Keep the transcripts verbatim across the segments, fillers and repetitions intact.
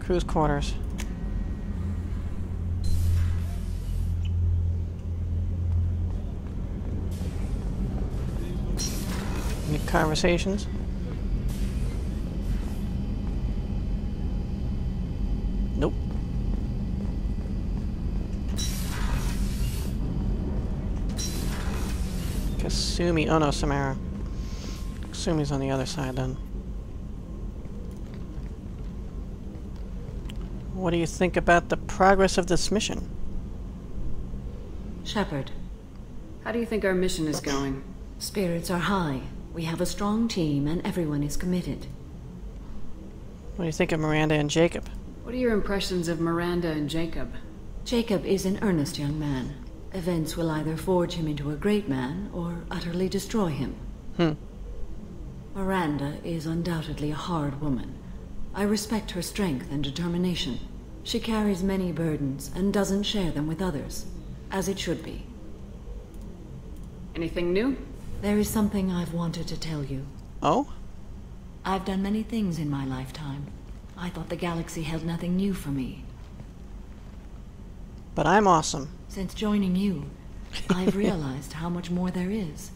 Crew's quarters. Any conversations? Nope. Kasumi. Oh no, Samara. Kasumi's on the other side then. What do you think about the progress of this mission? Shepard. How do you think our mission is going? Spirits are high. We have a strong team and everyone is committed. What do you think of Miranda and Jacob? What are your impressions of Miranda and Jacob? Jacob is an earnest young man. Events will either forge him into a great man or utterly destroy him. Hmm. Miranda is undoubtedly a hard woman. I respect her strength and determination. She carries many burdens and doesn't share them with others, as it should be. Anything new? There is something I've wanted to tell you. Oh? I've done many things in my lifetime. I thought the galaxy held nothing new for me. But I'm awesome. Since joining you, I've realized how much more there is.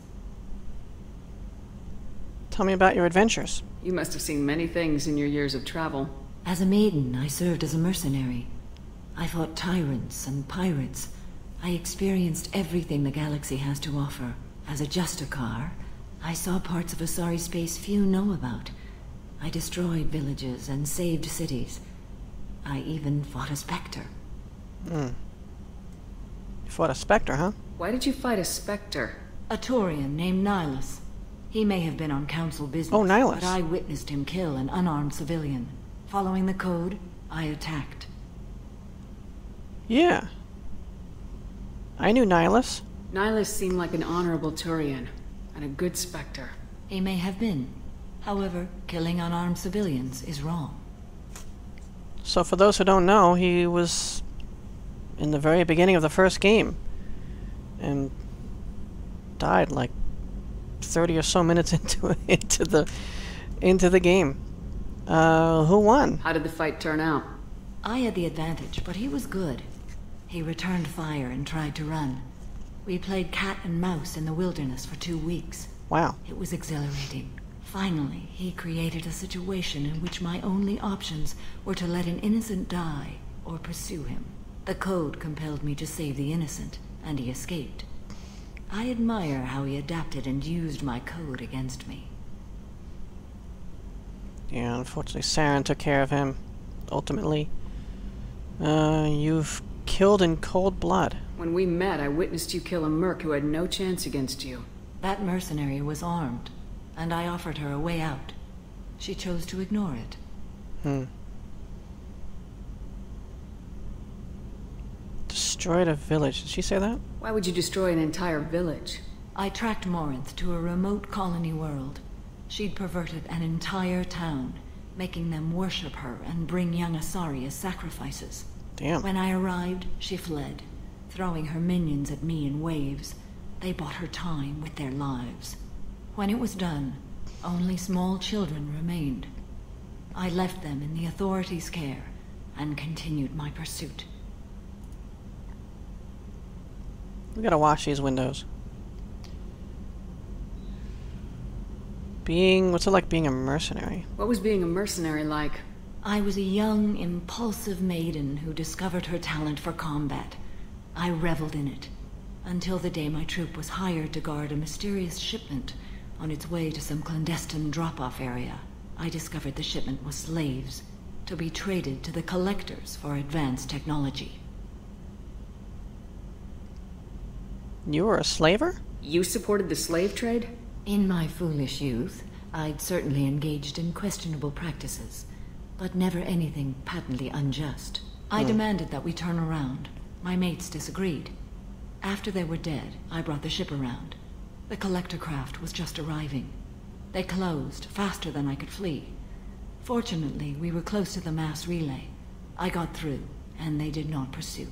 Tell me about your adventures. You must have seen many things in your years of travel. As a maiden, I served as a mercenary. I fought tyrants and pirates. I experienced everything the galaxy has to offer. As a Justicar, I saw parts of Asari space few know about. I destroyed villages and saved cities. I even fought a Spectre. Hmm. You fought a Spectre, huh? Why did you fight a Spectre? A Taurian named Nihilus. He may have been on council business, oh, Nihilus. but I witnessed him kill an unarmed civilian. Following the code, I attacked. Yeah. I knew Nihilus. Nihilus seemed like an honorable Turian, and a good Spectre. He may have been. However, killing unarmed civilians is wrong. So for those who don't know, he was in the very beginning of the first game. And died like thirty or so minutes into into the into the game. Uh, who won? How did the fight turn out? I had the advantage, but he was good. He returned fire and tried to run. We played cat and mouse in the wilderness for two weeks. Wow. It was exhilarating. Finally, he created a situation in which my only options were to let an innocent die or pursue him. The code compelled me to save the innocent, and he escaped. I admire how he adapted and used my code against me. Yeah, unfortunately, Saren took care of him. Ultimately, uh, you've killed in cold blood. When we met, I witnessed you kill a merc who had no chance against you. That mercenary was armed, and I offered her a way out. She chose to ignore it. Hmm. Destroyed a village. Did she say that? Why would you destroy an entire village? I tracked Morinth to a remote colony world. She'd perverted an entire town, making them worship her and bring young Asari as sacrifices. Damn. When I arrived, she fled, throwing her minions at me in waves. They bought her time with their lives. When it was done, only small children remained. I left them in the authorities' care and continued my pursuit. We gotta wash these windows. Being... what's it like being a mercenary? What was being a mercenary like? I was a young, impulsive maiden who discovered her talent for combat. I reveled in it, until the day my troop was hired to guard a mysterious shipment on its way to some clandestine drop-off area. I discovered the shipment was slaves, to be traded to the collectors for advanced technology. You were a slaver? You supported the slave trade? In my foolish youth, I'd certainly engaged in questionable practices, but never anything patently unjust. I Hmm. demanded that we turn around. My mates disagreed. After they were dead, I brought the ship around. The collector craft was just arriving. They closed faster than I could flee. Fortunately, we were close to the mass relay. I got through, and they did not pursue.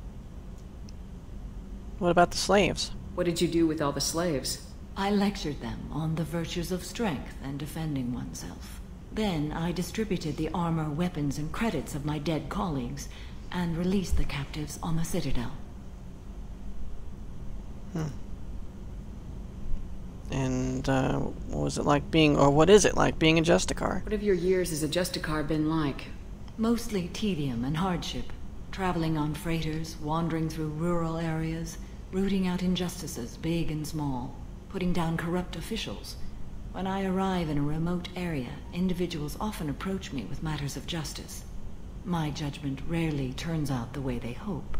What about the slaves? What did you do with all the slaves? I lectured them on the virtues of strength and defending oneself. Then I distributed the armor, weapons, and credits of my dead colleagues, and released the captives on the Citadel. Hmm. And, uh, what was it like being, or what is it like being a Justicar? What have your years as a Justicar been like? Mostly tedium and hardship. Traveling on freighters, wandering through rural areas, rooting out injustices, big and small, putting down corrupt officials. When I arrive in a remote area, individuals often approach me with matters of justice. My judgment rarely turns out the way they hope.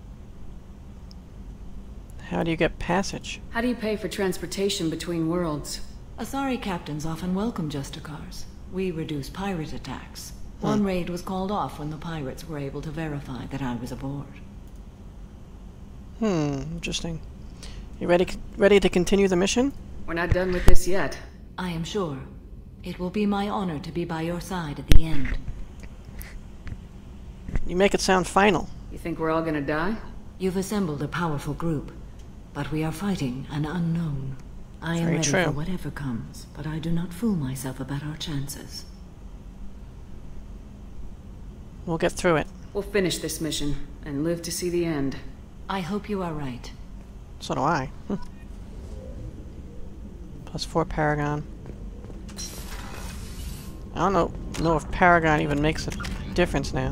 How do you get passage? How do you pay for transportation between worlds? Asari captains often welcome Justicars. We reduce pirate attacks. Hmm. One raid was called off when the pirates were able to verify that I was aboard. Hmm, interesting. You ready, ready to continue the mission? We're not done with this yet. I am sure. It will be my honor to be by your side at the end. You make it sound final. You think we're all gonna die? You've assembled a powerful group, but we are fighting an unknown. I am Very ready true. for whatever comes, but I do not fool myself about our chances. We'll get through it. We'll finish this mission and live to see the end. I hope you are right. So do I. Hmm. Plus four Paragon. I don't know, know if Paragon even makes a difference now.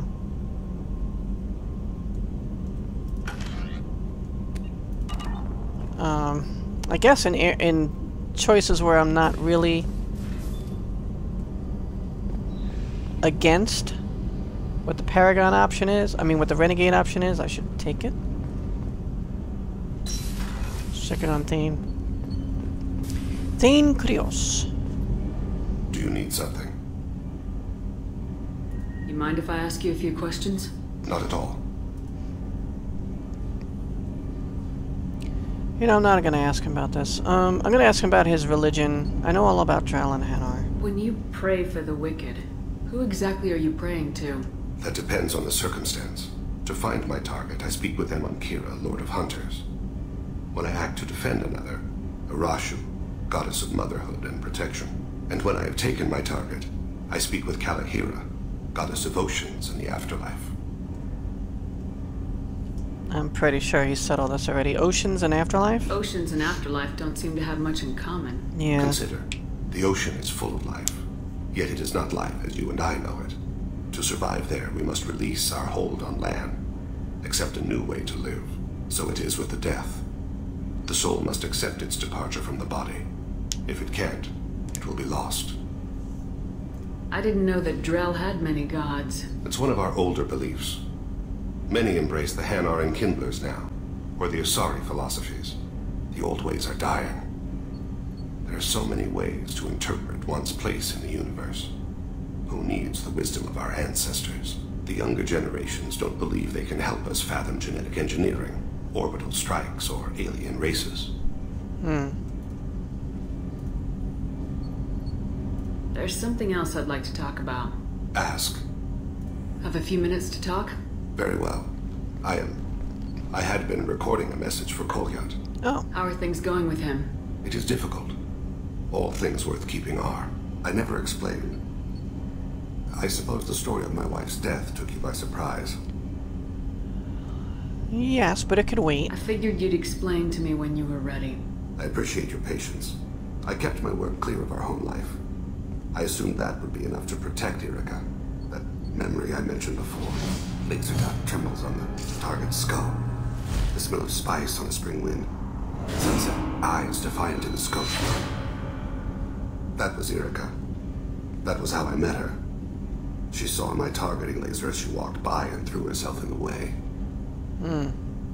Um, I guess in in choices where I'm not really against what the Paragon option is, I mean what the Renegade option is, I should take it. Check it on Thane. Thane Krios. Do you need something? You mind if I ask you a few questions? Not at all. You know, I'm not gonna ask him about this. Um, I'm gonna ask him about his religion. I know all about Drell and Hanar. When you pray for the wicked, who exactly are you praying to? That depends on the circumstance. To find my target, I speak with them on Kira, Lord of Hunters. When I act to defend another, Arashu, goddess of motherhood and protection. And when I have taken my target, I speak with Kalahira, goddess of oceans and the afterlife. I'm pretty sure he said all this already. Oceans and afterlife? Oceans and afterlife don't seem to have much in common. Yeah. Consider, the ocean is full of life, yet it is not life as you and I know it. To survive there, we must release our hold on land, accept a new way to live. So it is with the death. The soul must accept its departure from the body. If it can't, it will be lost. I didn't know that Drell had many gods. It's one of our older beliefs. Many embrace the Hanar and Kindlers now, or the Asari philosophies. The old ways are dying. There are so many ways to interpret one's place in the universe. Who needs the wisdom of our ancestors? The younger generations don't believe they can help us fathom genetic engineering, orbital strikes, or alien races. Hmm. There's something else I'd like to talk about. Ask. Have a few minutes to talk? Very well. I am... I had been recording a message for Kolyat. Oh. How are things going with him? It is difficult. All things worth keeping are. I never explained. I suppose the story of my wife's death took you by surprise. Yes, but it could wait. I figured you'd explain to me when you were ready. I appreciate your patience. I kept my work clear of our home life. I assumed that would be enough to protect Irika. That memory I mentioned before. Laser dot trembles on the target's skull. The smell of spice on a spring wind. Sunset eyes defiant in the scope. That was Irika. That was how I met her. She saw my targeting laser as she walked by and threw herself in the way. Hmm.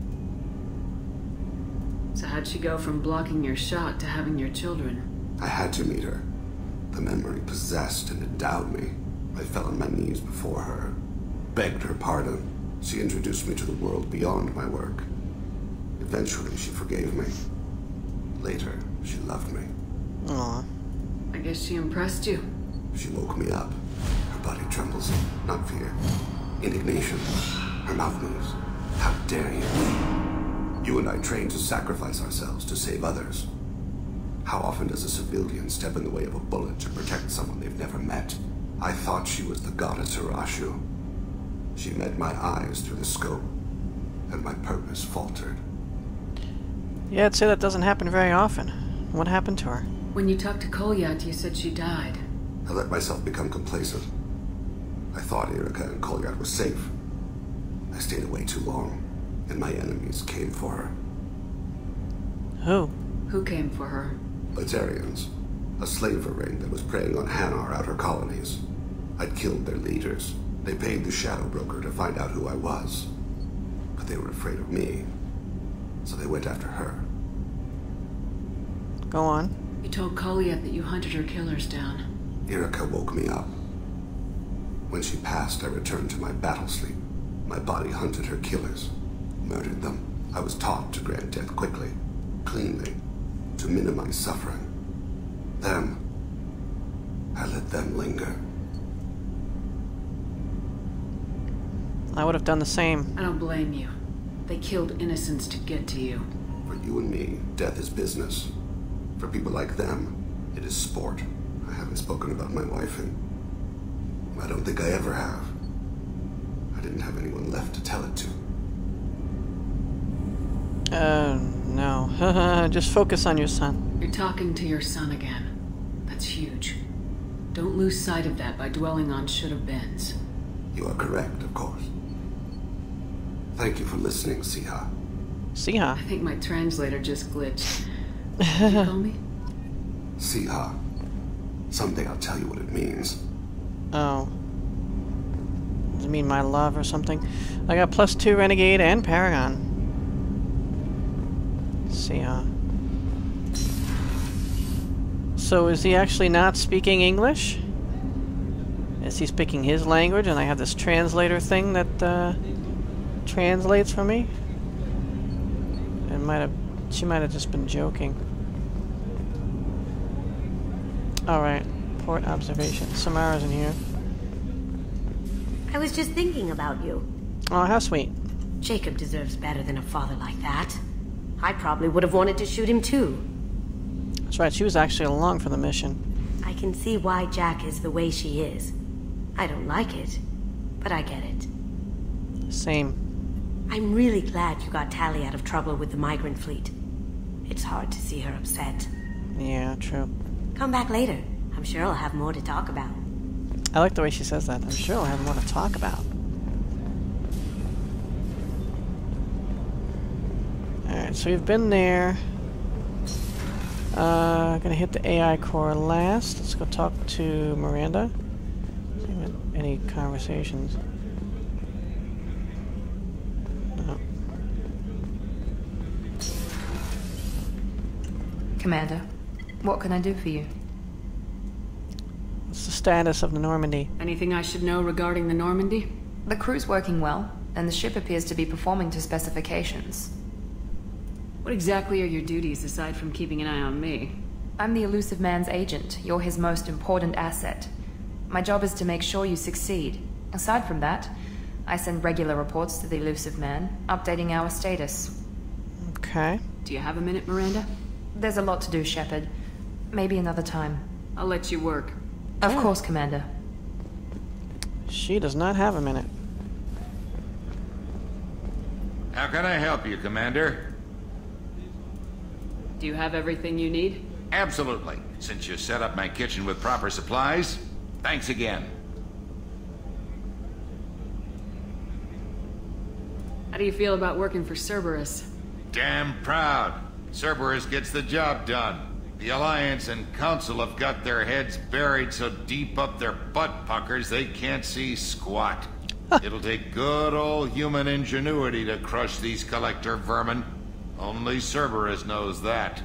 So how'd she go from blocking your shot to having your children? I had to meet her. The memory possessed and endowed me. I fell on my knees before her, begged her pardon. She introduced me to the world beyond my work. Eventually, she forgave me. Later, she loved me. Aw. I guess she impressed you. She woke me up. Her body trembles, not fear. Indignation. Her mouth moves. How dare you? You and I trained to sacrifice ourselves to save others. How often does a civilian step in the way of a bullet to protect someone they've never met? I thought she was the goddess Urashu. She met my eyes through the scope, and my purpose faltered. Yeah, I'd say that doesn't happen very often. What happened to her? When you talked to Kolyat, you said she died. I let myself become complacent. I thought Erica and Kolyat were safe. I stayed away too long, and my enemies came for her. Who? Who came for her? Batarians. A slaver ring that was preying on Hanar outer colonies. I'd killed their leaders. They paid the Shadow Broker to find out who I was. But they were afraid of me, so they went after her. Go on. You told Kolyat that you hunted her killers down. Erica woke me up. When she passed, I returned to my battle sleep. My body hunted her killers, murdered them. I was taught to grant death quickly, cleanly, to minimize suffering. Them, I let them linger. I would have done the same. I don't blame you. They killed innocents to get to you. For you and me, death is business. For people like them, it is sport. I haven't spoken about my wife, and I don't think I ever have. I didn't have anyone left to tell it to. Uh, no. Just focus on your son. You're talking to your son again. That's huge. Don't lose sight of that by dwelling on should-have-beens. You are correct, of course. Thank you for listening, Siha. Siha? I think my translator just glitched. Did you call me? Siha. Someday I'll tell you what it means. Oh. Does it mean my love or something? I got plus two Renegade and Paragon. Siha. So is he actually not speaking English? Is he speaking his language and I have this translator thing that uh, translates for me? It might have, she might have just been joking. Alright, port observation. Samara's in here. I was just thinking about you. Oh, how sweet. Jacob deserves better than a father like that. I probably would have wanted to shoot him too. That's right, she was actually along for the mission. I can see why Jack is the way she is. I don't like it, but I get it. Same. I'm really glad you got Tally out of trouble with the migrant fleet. It's hard to see her upset. Yeah, true. Come back later. I'm sure I'll have more to talk about. I like the way she says that. I'm sure I'll have more to talk about. Alright, so we've been there. Uh, gonna hit the A I core last. Let's go talk to Miranda. See if we have any conversations. No. Commander, what can I do for you? What's the status of the Normandy? Anything I should know regarding the Normandy? The crew's working well, and the ship appears to be performing to specifications. What exactly are your duties aside from keeping an eye on me? I'm the Elusive Man's agent. You're his most important asset. My job is to make sure you succeed. Aside from that, I send regular reports to the Elusive Man, updating our status. Okay. Do you have a minute, Miranda? There's a lot to do, Shepard. Maybe another time. I'll let you work. Of course, Commander. She does not have a minute. How can I help you, Commander? Do you have everything you need? Absolutely. Since you set up my kitchen with proper supplies, thanks again. How do you feel about working for Cerberus? Damn proud. Cerberus gets the job done. The Alliance and Council have got their heads buried so deep up their butt puckers they can't see squat. It'll take good old human ingenuity to crush these collector vermin. Only Cerberus knows that.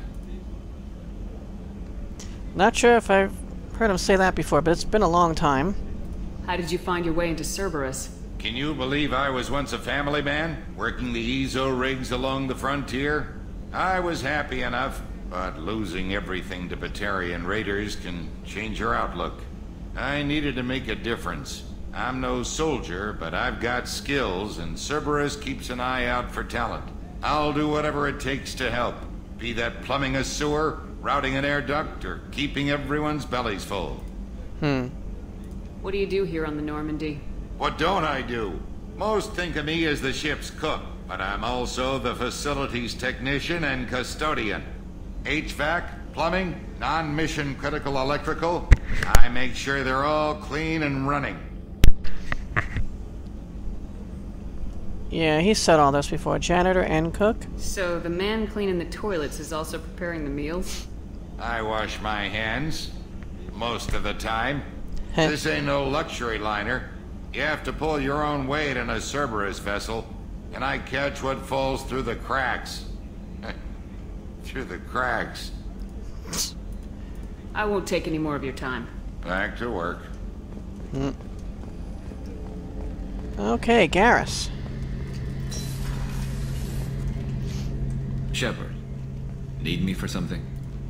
Not sure if I've heard him say that before, but it's been a long time. How did you find your way into Cerberus? Can you believe I was once a family man, working the E Z O rigs along the frontier? I was happy enough, but losing everything to Batarian raiders can change your outlook. I needed to make a difference. I'm no soldier, but I've got skills, and Cerberus keeps an eye out for talent. I'll do whatever it takes to help, be that plumbing a sewer, routing an air duct, or keeping everyone's bellies full. Hmm. What do you do here on the Normandy? What don't I do? Most think of me as the ship's cook, but I'm also the facilities technician and custodian. H V A C, plumbing, non-mission critical electrical. I make sure they're all clean and running. Yeah, he said all this before. Janitor and cook? So the man cleaning the toilets is also preparing the meals? I wash my hands. Most of the time. Heh. This ain't no luxury liner. You have to pull your own weight in a Cerberus vessel, and I catch what falls through the cracks. Through the cracks. I won't take any more of your time. Back to work. Mm. Okay, Garrus. Shepard, need me for something?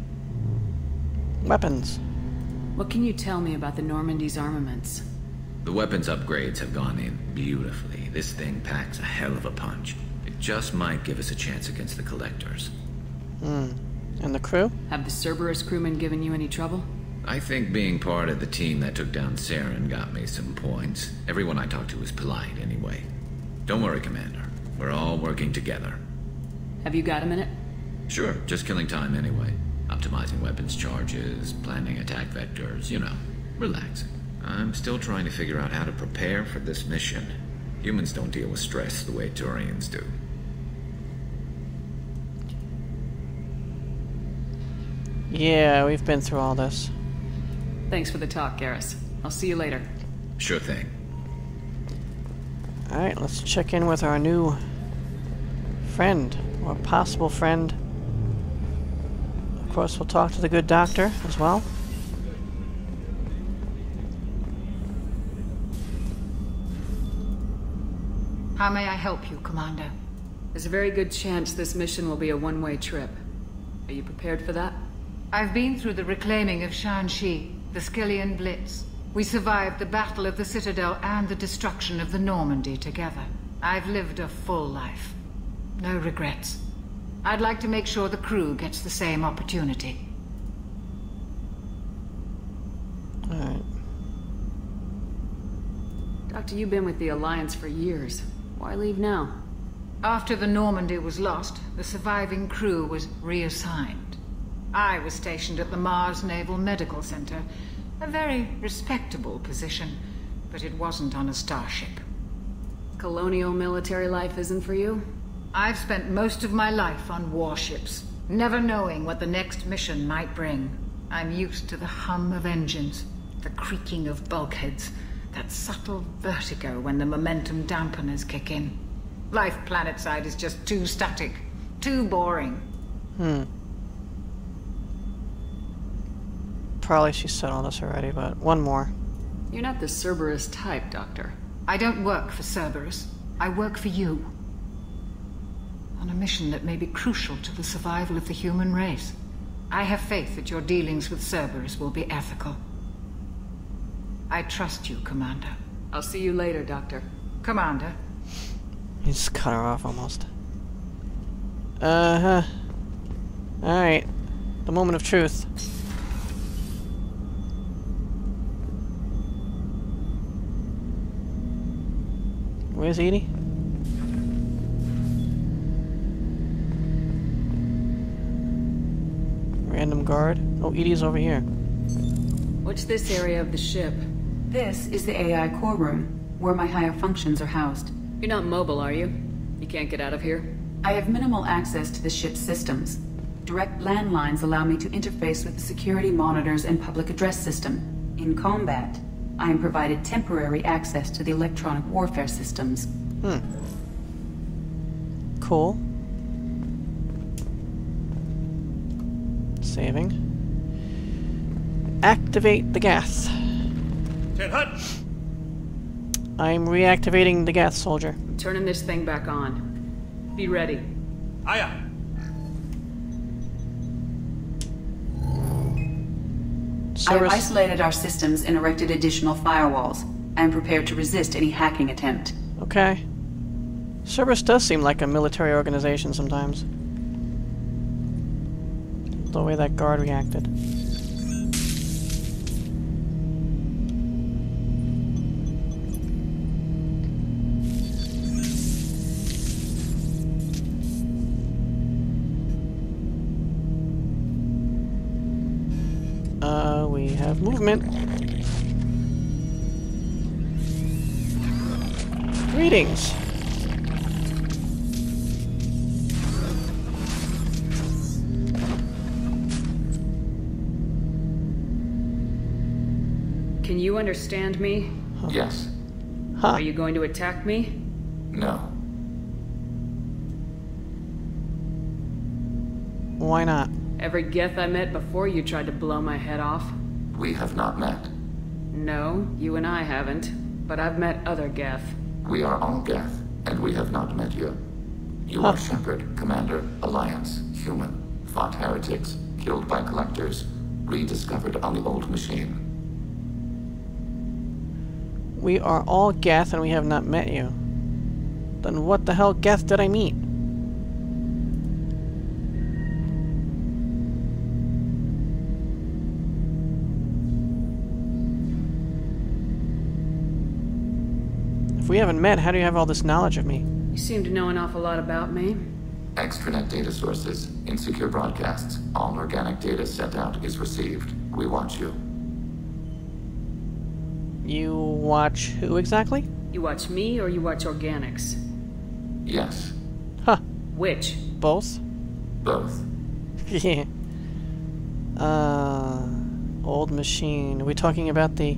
Weapons. What can you tell me about the Normandy's armaments? The weapons upgrades have gone in beautifully. This thing packs a hell of a punch. It just might give us a chance against the Collectors. Hmm. And the crew? Have the Cerberus crewmen given you any trouble? I think being part of the team that took down Saren got me some points. Everyone I talked to was polite anyway. Don't worry, Commander. We're all working together. Have you got a minute? Sure, just killing time anyway. Optimizing weapons charges, planning attack vectors, you know, relaxing. I'm still trying to figure out how to prepare for this mission. Humans don't deal with stress the way Turians do. Yeah, we've been through all this. Thanks for the talk, Garrus. I'll see you later. Sure thing. Alright, let's check in with our new friend, or possible friend. Of course, we'll talk to the good doctor as well. How may I help you, Commander? There's a very good chance this mission will be a one-way trip. Are you prepared for that? I've been through the reclaiming of Shanxi, the Skillian Blitz. We survived the Battle of the Citadel and the destruction of the Normandy together. I've lived a full life. No regrets. I'd like to make sure the crew gets the same opportunity. Alright. Doctor, you've been with the Alliance for years. Why leave now? After the Normandy was lost, the surviving crew was reassigned. I was stationed at the Mars Naval Medical Center, a very respectable position, but it wasn't on a starship. Colonial military life isn't for you? I've spent most of my life on warships, never knowing what the next mission might bring. I'm used to the hum of engines, the creaking of bulkheads, that subtle vertigo when the momentum dampeners kick in. Life planetside is just too static, too boring. Hmm. Probably she said all this already, but one more. You're not the Cerberus type, Doctor. I don't work for Cerberus. I work for you. On a mission that may be crucial to the survival of the human race. I have faith that your dealings with Cerberus will be ethical. I trust you, Commander. I'll see you later, Doctor. Commander. He just cut her off almost. Uh-huh. Alright. The moment of truth. Where's Edie? Random guard. Oh, Edie's over here. What's this area of the ship? This is the A I core room, where my higher functions are housed. You're not mobile, are you? You can't get out of here? I have minimal access to the ship's systems. Direct landlines allow me to interface with the security monitors and public address system. In combat, I am provided temporary access to the electronic warfare systems. Hmm. Cool. Saving. Activate the Geth. I'm reactivating the Geth, soldier. I'm turning this thing back on. Be ready. Aye, aye. I have isolated our systems and erected additional firewalls. I am prepared to resist any hacking attempt. Okay. Cerberus does seem like a military organization sometimes. The way that guard reacted. of movement. Greetings. Can you understand me? Huh. Yes. Huh. Are you going to attack me? No. Why not? Every Geth I met before you tried to blow my head off. We have not met. No, you and I haven't. But I've met other Geth. We are all Geth, and we have not met you. You Huh. are Shepard, Commander, Alliance, human, fought heretics, killed by collectors, rediscovered on the old machine. We are all Geth and we have not met you. Then what the hell Geth did I meet? If we haven't met, how do you have all this knowledge of me? You seem to know an awful lot about me. Extranet data sources, insecure broadcasts, all organic data sent out is received. We watch you. You watch who exactly? You watch me or you watch organics? Yes, Huh. Which? Both? both. Yeah. Uh... Old machine. Are we talking about the...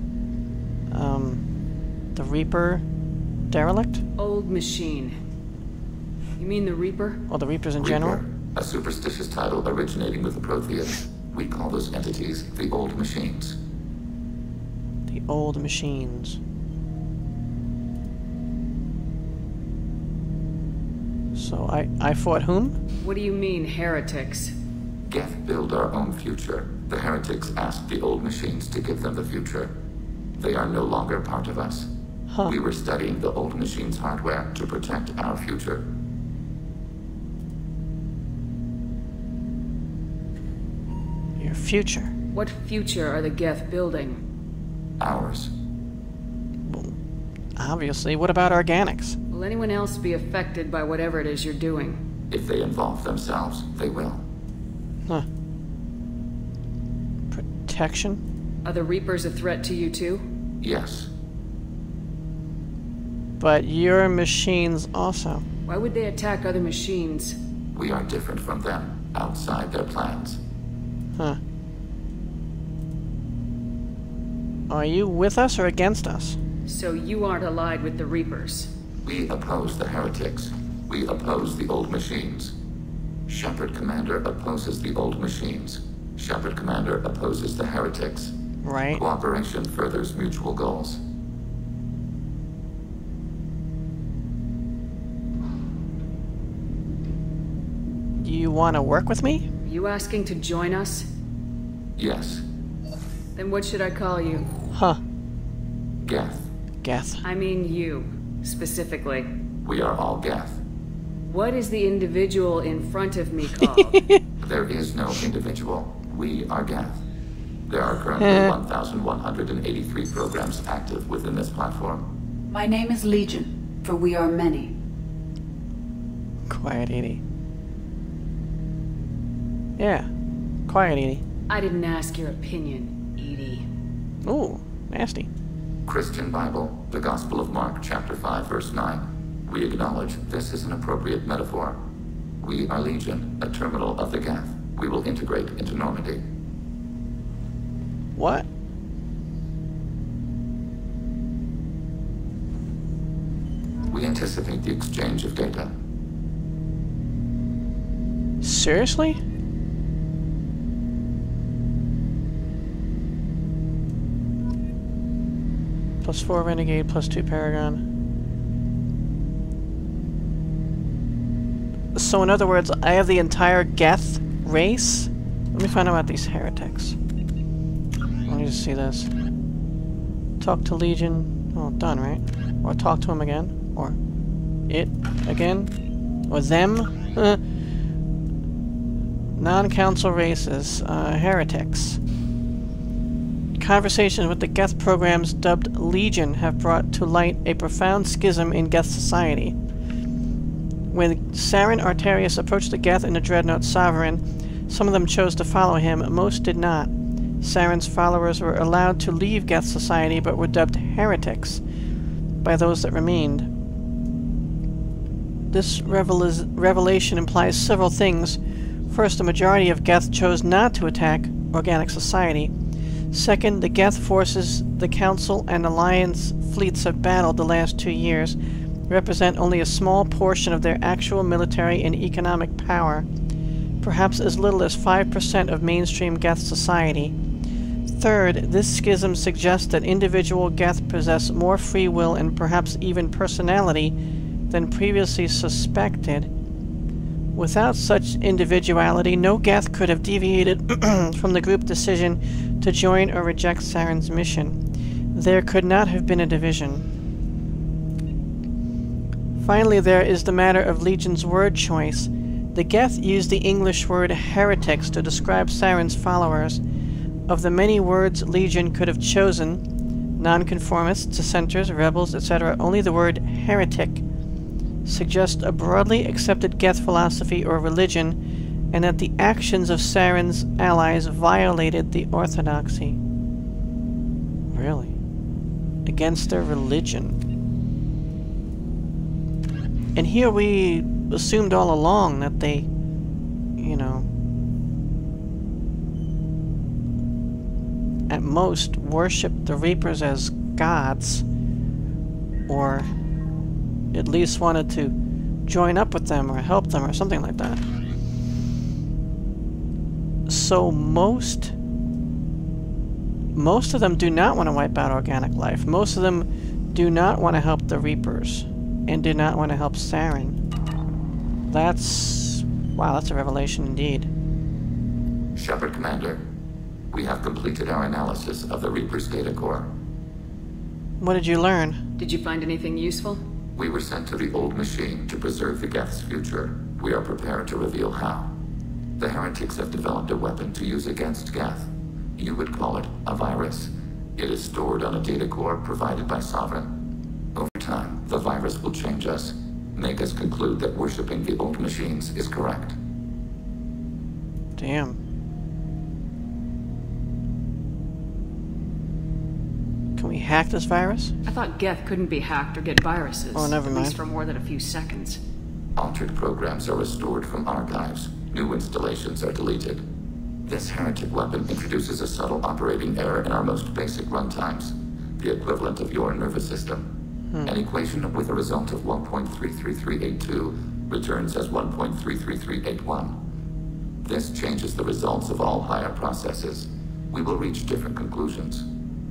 Um... The Reaper derelict? Old machine. You mean the Reaper? Or the Reapers in general? Reaper, a superstitious title originating with the Protheans. We call those entities the Old Machines. The old machines. So I, I fought whom? What do you mean, heretics? Geth build our own future. The heretics asked the Old Machines to give them the future. They are no longer part of us. Huh. We were studying the Old Machines' hardware to protect our future. Your future. What future are the Geth building? Ours. Well, obviously. What about organics? Will anyone else be affected by whatever it is you're doing? If they involve themselves, they will. Huh. Protection? Are the Reapers a threat to you too? Yes. But your machines also. Why would they attack other machines? We are different from them, outside their plans. Huh. Are you with us or against us? So you aren't allied with the Reapers? We oppose the heretics. We oppose the Old Machines. Shepard Commander opposes the Old Machines. Shepard Commander opposes the heretics. Right. Cooperation furthers mutual goals. You want to work with me? Are you asking to join us? Yes. Then what should I call you? Huh. Geth. Geth. I mean you, specifically. We are all Geth. What is the individual in front of me called? There is no individual. We are Geth. There are currently one thousand one hundred eighty-three programs active within this platform. My name is Legion, for we are many. Quiet, Edie. Yeah. Quiet, Edie. I didn't ask your opinion, Edie. Ooh, nasty. Christian Bible, the Gospel of Mark, chapter five, verse nine. We acknowledge this is an appropriate metaphor. We are Legion, a terminal of the Geth. We will integrate into Normandy. What? We anticipate the exchange of data. Seriously? Plus four Renegade, plus two Paragon. So in other words, I have the entire Geth race? Let me find out about these heretics. Let me just see this. Talk to Legion. Oh, done, right? Or talk to him again. Or it again. Or them. Non-council races. Uh, heretics. Conversations with the Geth programs dubbed Legion have brought to light a profound schism in Geth society. When Saren Arterius approached the Geth in the Dreadnought Sovereign, some of them chose to follow him, most did not. Saren's followers were allowed to leave Geth society but were dubbed heretics by those that remained. This revel- revelation implies several things. First, the majority of Geth chose not to attack organic society. Second, the Geth forces the Council and Alliance fleets have battled the last two years represent only a small portion of their actual military and economic power, perhaps as little as five percent of mainstream Geth society. Third, this schism suggests that individual Geth possess more free will and perhaps even personality than previously suspected. Without such individuality, no Geth could have deviated from the group decision to join or reject Saren's mission. There could not have been a division. Finally, there is the matter of Legion's word choice. The Geth used the English word heretics to describe Saren's followers. Of the many words Legion could have chosen, nonconformists, dissenters, rebels, et cetera, only the word heretic suggests a broadly accepted Geth philosophy or religion, and that the actions of Saren's allies violated the orthodoxy. Really? Against their religion. And here we assumed all along that they, you know, at most worshipped the Reapers as gods, or at least wanted to join up with them or help them or something like that. So most most of them do not want to wipe out organic life. Most of them do not want to help the Reapers and do not want to help Saren. That's... wow, that's a revelation indeed. Shepard, Commander. We have completed our analysis of the Reaper's data core. What did you learn? Did you find anything useful? We were sent to the old machine to preserve the Geth's future. We are prepared to reveal how. The heretics have developed a weapon to use against Geth. You would call it a virus. It is stored on a data core provided by Sovereign. Over time, the virus will change us, make us conclude that worshipping the old machines is correct. Damn. Can we hack this virus? I thought Geth couldn't be hacked or get viruses. Oh, never mind. At least for more than a few seconds. Altered programs are restored from archives. New installations are deleted. This heretic weapon introduces a subtle operating error in our most basic runtimes, the equivalent of your nervous system. Hmm. An equation with a result of one point three three three eight two returns as one point three three three eight one. This changes the results of all higher processes. We will reach different conclusions.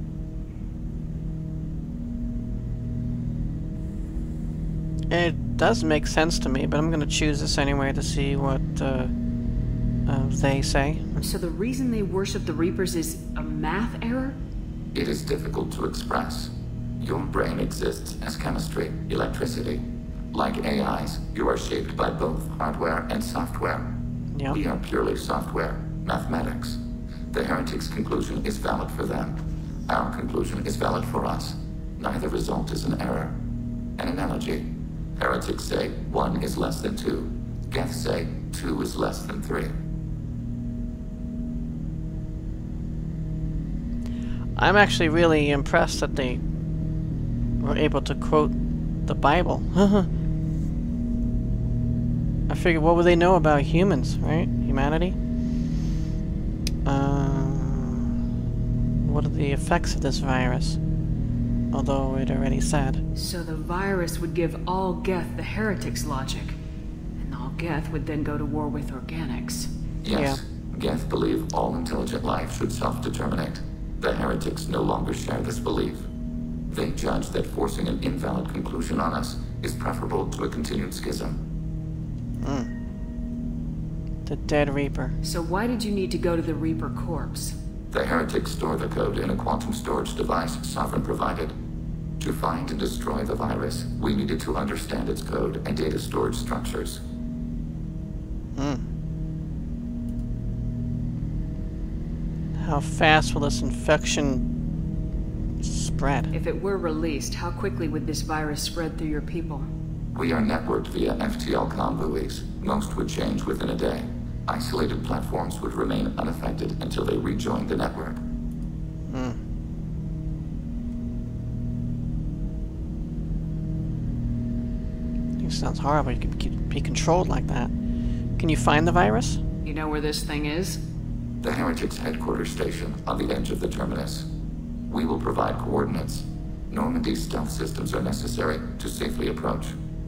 It does make sense to me, but I'm going to choose this anyway to see what uh, uh, they say. So the reason they worship the Reapers is a math error? It is difficult to express. Your brain exists as chemistry, electricity. Like A Is, you are shaped by both hardware and software. Yep. We are purely software, mathematics. The heretics' conclusion is valid for them. Our conclusion is valid for us. Neither result is an error. An analogy. Heretics say one is less than two. Geth say two is less than three. I'm actually really impressed that they were able to quote the Bible. I figured, what would they know about humans, right? Humanity? Uh, what are the effects of this virus? Although it already said. So the virus would give all Geth the heretics' logic, and all Geth would then go to war with organics. Yes, yeah. Geth believe all intelligent life should self-determinate. The heretics no longer share this belief. They judge that forcing an invalid conclusion on us is preferable to a continued schism. Mm. The dead Reaper. So why did you need to go to the Reaper corpse? The heretics store the code in a quantum storage device Sovereign provided. To find and destroy the virus, we needed to understand its code and data storage structures. Hmm. How fast will this infection spread? If it were released, how quickly would this virus spread through your people? We are networked via F T L comm buoys. Most would change within a day. Isolated platforms would remain unaffected until they rejoined the network. Hmm. It sounds horrible. You could be controlled like that. Can you find the virus? You know where this thing is? The Heretics' headquarters station on the edge of the terminus. We will provide coordinates. Normandy's stealth systems are necessary to safely approach.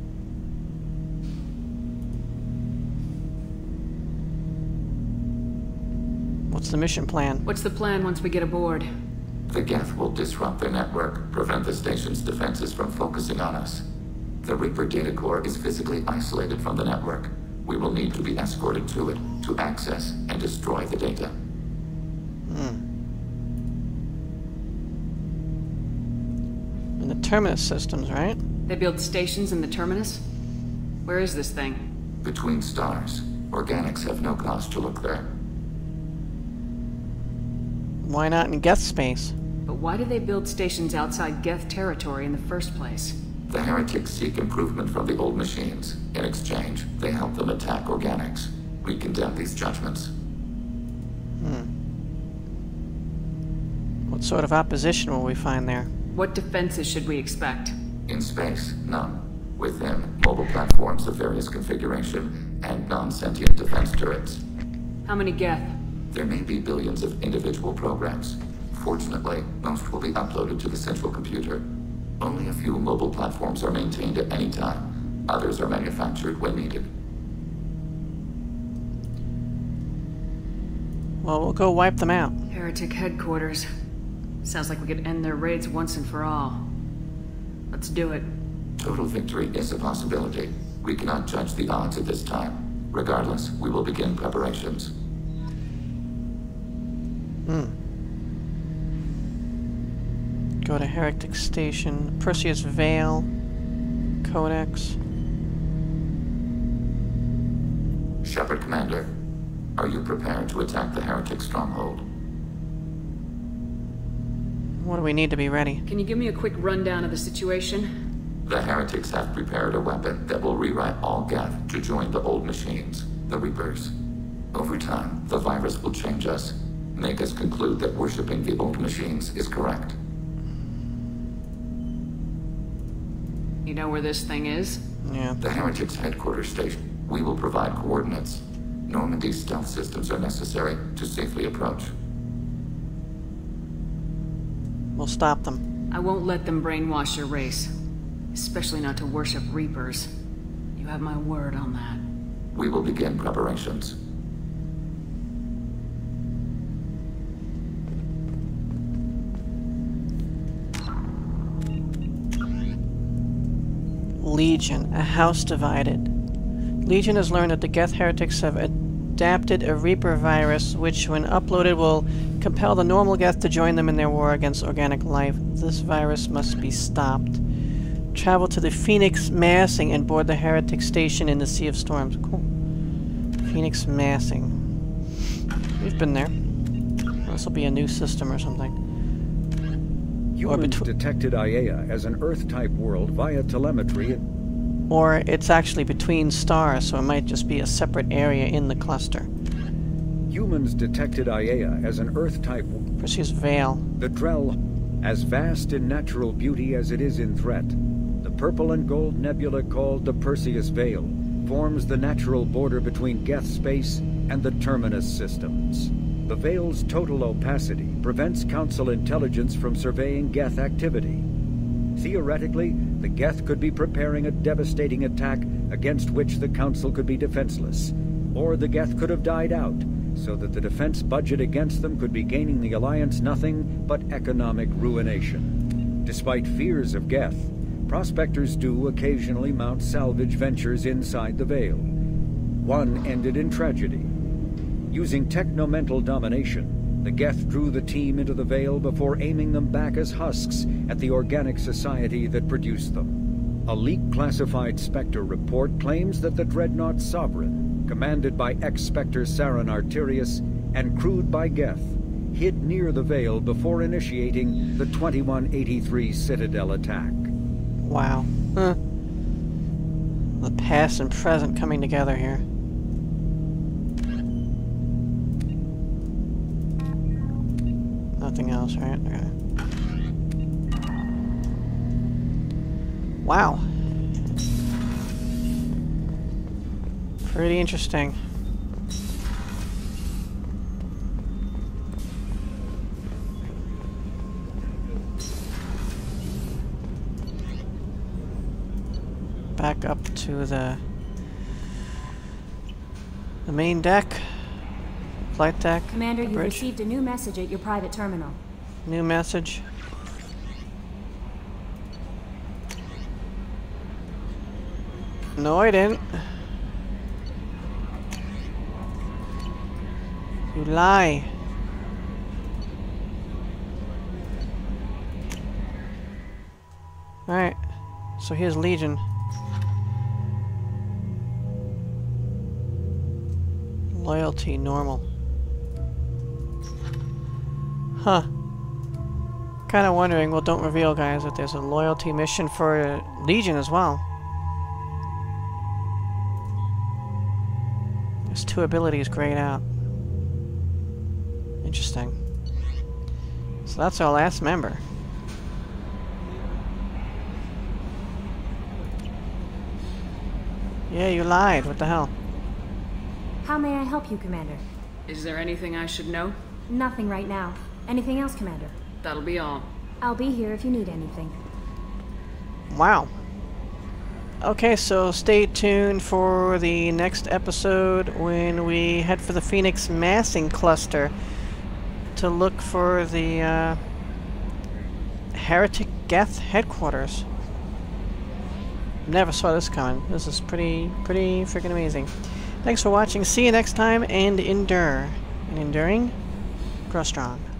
What's the mission plan? What's the plan once we get aboard? The Geth will disrupt their network, prevent the station's defenses from focusing on us. The Reaper data core is physically isolated from the network. We will need to be escorted to it to access and destroy the data. Hmm. In the terminus systems, right? They build stations in the terminus? Where is this thing? Between stars. Organics have no cause to look there. Why not in Geth space? But why do they build stations outside Geth territory in the first place? The Heretics seek improvement from the old machines. In exchange, they help them attack organics. We condemn these judgments. Hmm. What sort of opposition will we find there? What defenses should we expect? In space, none. Within, mobile platforms of various configuration and non-sentient defense turrets. How many Geth? There may be billions of individual programs. Fortunately, most will be uploaded to the central computer. Only a few mobile platforms are maintained at any time. Others are manufactured when needed. Well, we'll go wipe them out. Heretic headquarters. Sounds like we could end their raids once and for all. Let's do it. Total victory is a possibility. We cannot judge the odds at this time. Regardless, we will begin preparations. Hmm. Go to Heretic Station, Perseus Vale, Codex. Shepard Commander, are you prepared to attack the Heretic stronghold? What do we need to be ready? Can you give me a quick rundown of the situation? The Heretics have prepared a weapon that will rewrite all Geth to join the old machines, the Reapers. Over time, the virus will change us, make us conclude that worshipping the old machines is correct. You know where this thing is? Yeah. The Heretics headquarters station. We will provide coordinates. Normandy's stealth systems are necessary to safely approach. We'll stop them. I won't let them brainwash your race. Especially not to worship Reapers. You have my word on that. We will begin preparations. Legion, a house divided. Legion has learned that the Geth heretics have adapted a Reaper virus, which, when uploaded, will compel the normal Geth to join them in their war against organic life. This virus must be stopped. Travel to the Phoenix Massing and board the Heretic Station in the Sea of Storms. Cool. Phoenix Massing. We've been there. This will be a new system or something. Humans detected Iaea as an Earth-type world via telemetry. Or it's actually between stars, so it might just be a separate area in the cluster. Humans detected Iaea as an Earth-type... Perseus Vale. The Drell, as vast in natural beauty as it is in threat. The purple and gold nebula called the Perseus Vale forms the natural border between Geth space and the Terminus systems. The Vale's total opacity prevents Council intelligence from surveying Geth activity. Theoretically, the Geth could be preparing a devastating attack against which the Council could be defenseless, or the Geth could have died out, so that the defense budget against them could be gaining the Alliance nothing but economic ruination. Despite fears of Geth, prospectors do occasionally mount salvage ventures inside the Vale. One ended in tragedy. Using technomental domination, the Geth drew the team into the Vale before aiming them back as husks at the organic society that produced them. A leak-classified Spectre report claims that the Dreadnought Sovereign, commanded by ex-Spectre Sarin Arterius and crewed by Geth, hid near the Vale before initiating the twenty-one eighty-three Citadel attack. Wow. Huh. The past and present coming together here. nothing else, right? Okay. Wow. Pretty interesting. Back up to the the main deck, flight deck. Commander, you bridge. received a new message at your private terminal. New message. No, I didn't. You lie. Alright, so here's Legion. Loyalty, normal. Huh. Kinda wondering, well, don't reveal, guys, that there's a loyalty mission for uh, Legion as well. There's two abilities grayed out. Interesting. So that's our last member. Yeah, you lied. What the hell? How may I help you, Commander? Is there anything I should know? Nothing right now. Anything else, Commander? That'll be all. I'll be here if you need anything. Wow. Okay, so stay tuned for the next episode when we head for the Phoenix Massing Cluster to look for the uh, Heretic Geth headquarters. Never saw this coming. This is pretty, pretty freaking amazing. Thanks for watching. See you next time, and endure. And enduring, grow strong.